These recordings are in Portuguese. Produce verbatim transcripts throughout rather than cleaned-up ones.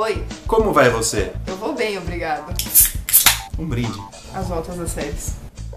Oi. Como vai você? Eu vou bem, obrigado. Um brinde. As voltas das séries.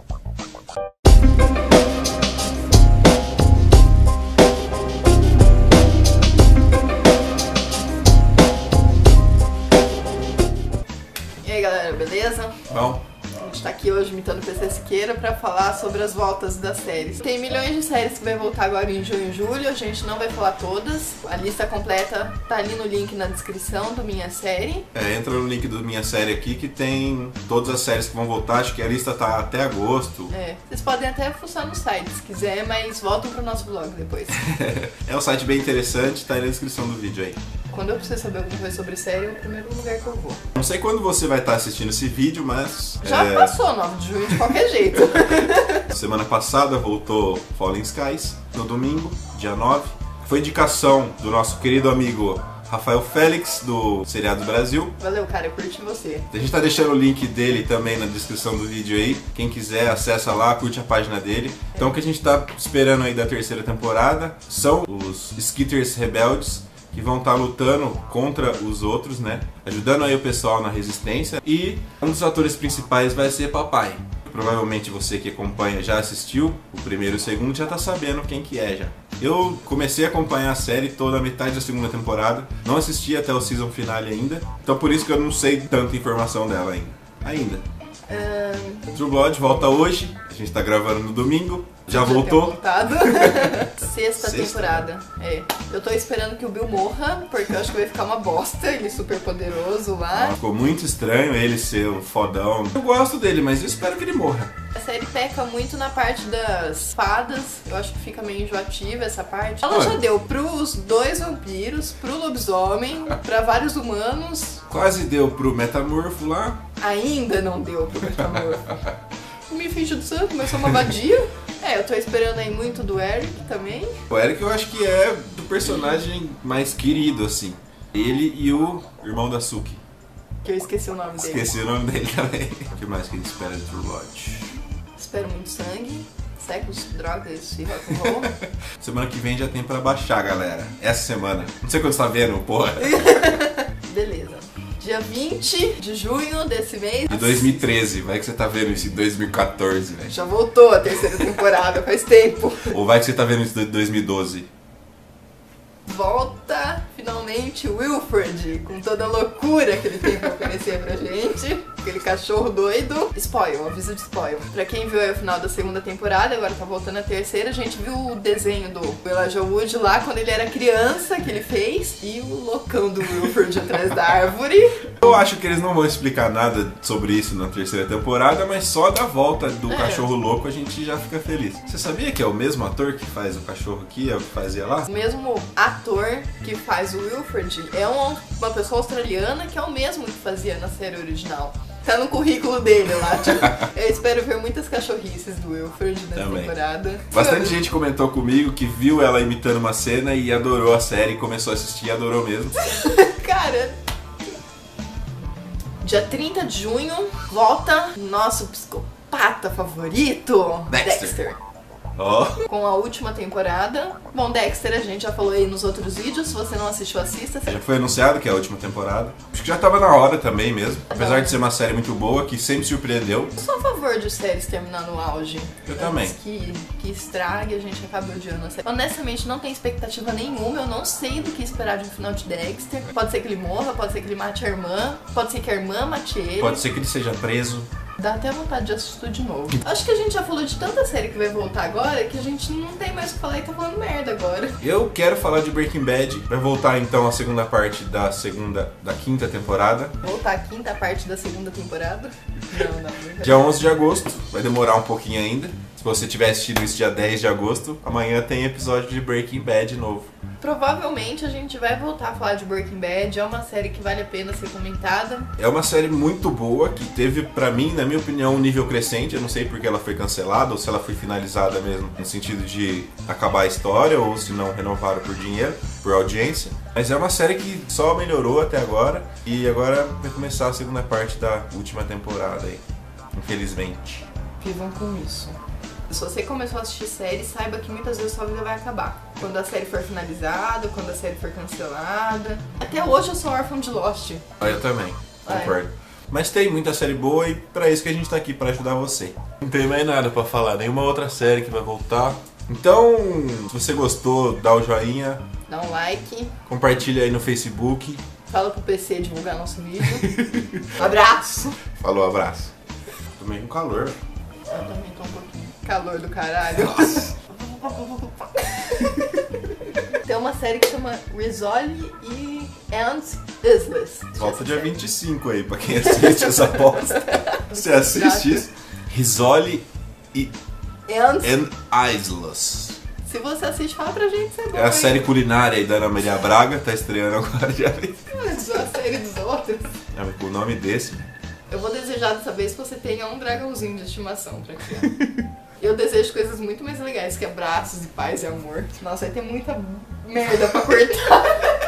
E aí galera, beleza? Bom. A gente tá aqui hoje imitando o P C Siqueira pra falar sobre as voltas das séries. Tem milhões de séries que vai voltar agora em junho e julho, a gente não vai falar todas. A lista completa tá ali no link na descrição do Minha Série. É, entra no link do Minha Série aqui que tem todas as séries que vão voltar, acho que a lista tá até agosto. É, vocês podem até fuçar no site se quiser, mas voltam pro nosso blog depois. É um site bem interessante, tá aí na descrição do vídeo aí. Quando eu preciso saber alguma coisa sobre série, é o primeiro lugar que eu vou. Não sei quando você vai estar assistindo esse vídeo, mas... Já é... passou nove de junho de qualquer jeito. Semana passada voltou Fallen Skies, no domingo, dia nove. Foi indicação do nosso querido amigo Rafael Félix, do Seriados Brasil. Valeu, cara, eu curti você. A gente tá deixando o link dele também na descrição do vídeo aí. Quem quiser, acessa lá, curte a página dele. Então o que a gente tá esperando aí da terceira temporada são os Skitters rebeldes, que vão estar lutando contra os outros, né? Ajudando aí o pessoal na resistência. E um dos atores principais vai ser Papai. Provavelmente você que acompanha já assistiu o primeiro e o segundo, já tá sabendo quem que é já. Eu comecei a acompanhar a série toda a metade da segunda temporada, não assisti até o season finale ainda, então por isso que eu não sei tanta informação dela ainda. Ainda. Um... True Blood volta hoje, a gente tá gravando no domingo, já, já voltou. Sexta, Sexta temporada. É. Eu tô esperando que o Bill morra, porque eu acho que vai ficar uma bosta, ele super poderoso lá. Ficou muito estranho ele ser o fodão. Eu gosto dele, mas eu espero que ele morra. A série peca muito na parte das fadas, eu acho que fica meio enjoativa essa parte. Ela Olha, já deu pros dois vampiros, pro lobisomem, pra vários humanos. Quase deu pro metamorfo lá. Ainda não deu pro metamorfo. O me finge do santo, mas sou uma vadia. É, eu tô esperando aí muito do Eric também. O Eric eu acho que é o personagem mais querido, assim. Ele e o irmão da Suki. Que eu esqueci o nome dele. Esqueci o nome dele também. O que mais que a gente espera de True Blood? Espero muito sangue, sexo, drogas e rock and roll. Semana que vem já tem pra baixar, galera. Essa semana. Não sei quando você tá vendo, porra. Beleza. Dia vinte de junho desse mês. De dois mil e treze. Vai que você tá vendo isso em dois mil e quatorze, velho. Já voltou a terceira temporada, faz tempo. Ou vai que você tá vendo isso em dois mil e doze. Volta finalmente o Wilfred, com toda a loucura que ele tem pra oferecer pra gente. Aquele cachorro doido. Spoil, aviso de spoil. Pra quem viu aí o final da segunda temporada, agora tá voltando a terceira, a gente viu o desenho do Elijah Wood lá quando ele era criança que ele fez. E o loucão do Wilfred atrás da árvore. Eu acho que eles não vão explicar nada sobre isso na terceira temporada, mas só da volta do é. cachorro louco a gente já fica feliz. Você sabia que é o mesmo ator que faz o cachorro aqui, é o que fazia lá? O mesmo ator que faz o Wilfred é uma, uma pessoa australiana que é o mesmo que fazia na série original. Tá no currículo dele lá, tipo, eu espero ver muitas cachorrices do Wilfred nessa Também. temporada. Bastante gente comentou comigo que viu ela imitando uma cena e adorou a série, começou a assistir e adorou mesmo. Cara, dia trinta de junho, volta nosso psicopata favorito, Dexter. Dexter. Oh. Com a última temporada. Bom, Dexter a gente já falou aí nos outros vídeos, se você não assistiu, assista. Já foi anunciado que é a última temporada. Acho que já tava na hora também mesmo. Apesar de ser uma série muito boa, que sempre surpreendeu. Eu sou a favor de séries terminar no auge. Eu também. Que, que estrague, a gente acaba odiando a série. Honestamente, não tenho expectativa nenhuma, eu não sei do que esperar de um final de Dexter. Pode ser que ele morra, pode ser que ele mate a irmã, pode ser que a irmã mate ele. Pode ser que ele seja preso. Dá até vontade de assistir de novo. Acho que a gente já falou de tanta série que vai voltar agora que a gente não tem mais o que falar e tá falando merda agora. Eu quero falar de Breaking Bad. Vai voltar então a segunda parte da segunda, da quinta temporada. Voltar a quinta parte da segunda temporada? Não, não. não dia onze de agosto. Vai demorar um pouquinho ainda. Se você tiver assistido isso dia dez de agosto, amanhã tem episódio de Breaking Bad novo. Provavelmente a gente vai voltar a falar de Breaking Bad, é uma série que vale a pena ser comentada. É uma série muito boa, que teve, pra mim, na minha opinião, um nível crescente. Eu não sei porque ela foi cancelada, ou se ela foi finalizada mesmo, no sentido de acabar a história, ou se não renovaram por dinheiro, por audiência. Mas é uma série que só melhorou até agora, e agora vai começar a segunda parte da última temporada aí, infelizmente. Vivam com isso. Se você começou a assistir série, saiba que muitas vezes sua vida vai acabar. Quando a série for finalizada, quando a série for cancelada. Até hoje eu sou órfã de Lost. Ah, eu também, Ah, concordo. Mas tem muita série boa e pra isso que a gente tá aqui, pra ajudar você. Não tem mais nada pra falar, nenhuma outra série que vai voltar. Então, se você gostou, dá o joinha, Dá um like, compartilha aí no Facebook. fala pro P C divulgar nosso vídeo. Um abraço! Falou, abraço. Tô meio com calor. Eu também tô um pouquinho. Calor do caralho. Tem uma série que chama Rizzoli e and Islas. Volta dia vinte e cinco aí, pra quem assiste essa bosta. Você assiste isso? Rizzoli e And, and Islas. se você assiste, fala pra gente se é bom. É a hein? série culinária aí da Ana Maria Braga, tá estreando agora, já vi. Só a série dos outros. É, com o nome desse, Eu vou desejar dessa vez que você tenha um dragãozinho de estimação pra criar. Eu desejo coisas muito mais legais que abraços e paz e amor. Nossa, vai ter muita merda pra cortar.